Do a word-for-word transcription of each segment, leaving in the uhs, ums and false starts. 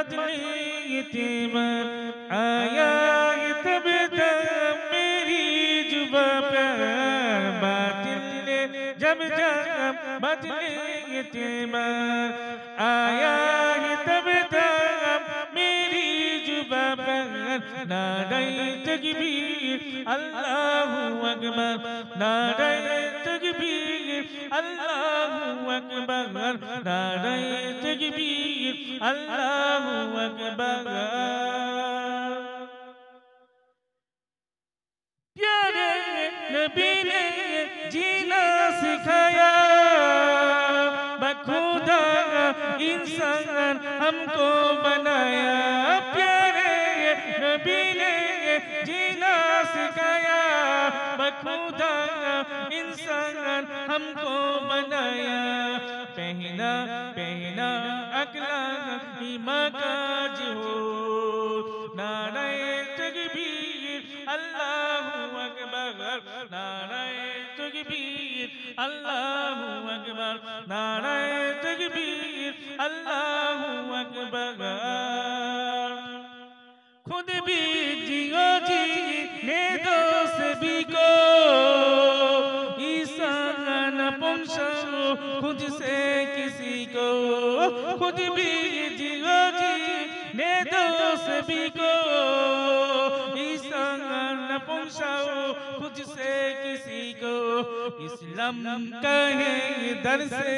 बदले तेवर आया तब तक मेरी जुबा पर बातिल ने जब जब बदले तेवर आया तब तक मेरी जुबा पर नारे तकबीर अल्लाहु अकबर नारे तकबीर अल्लाहु अकबर नारे तकबीर अल्लाहु अकबर। प्यारे नबी ने जीना सिखाया बखुदा इंसान हमको बनाया। प्यारे नबी ने जीना सिखाया बखुदा इंसान हमको बनाया। पहना पहना अगला ईमा का जोर नारे तकबीर अल्लाहु अकबर नारे तकबीर अल्लाहु अकबर नारे तकबीर अल्लाहु अकबर। खुद भी जियो जी ने दो सभी को ईसा न पहुंचाओ खुद से किसी को। खुद भी जियो जी ने दो सभी को ईसा न पहुंचाओ खुद से किसी को। इस्लाम का है दर से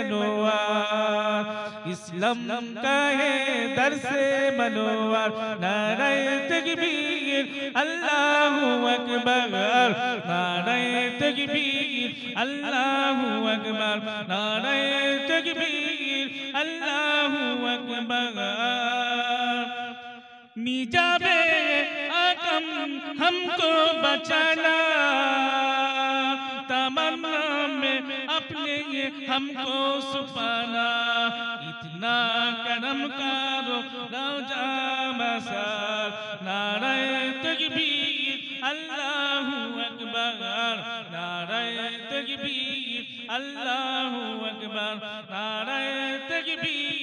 मनोवार इस्लाम का है दर से मनोवार नारे तकबीर अल्लाहु अकबर नारे तकबीर अल्लाहु अकबर नारे तकबीर अल्लाहु अकबर। निजाबे आकम हमको बचाना तमन्ना में अपने हमको सुपाना। इतना करम करो रौजा मसार नारे तकबीर अल्लाहु अकबर नारे तकबीर अल्लाहु अकबर नारे तकबीर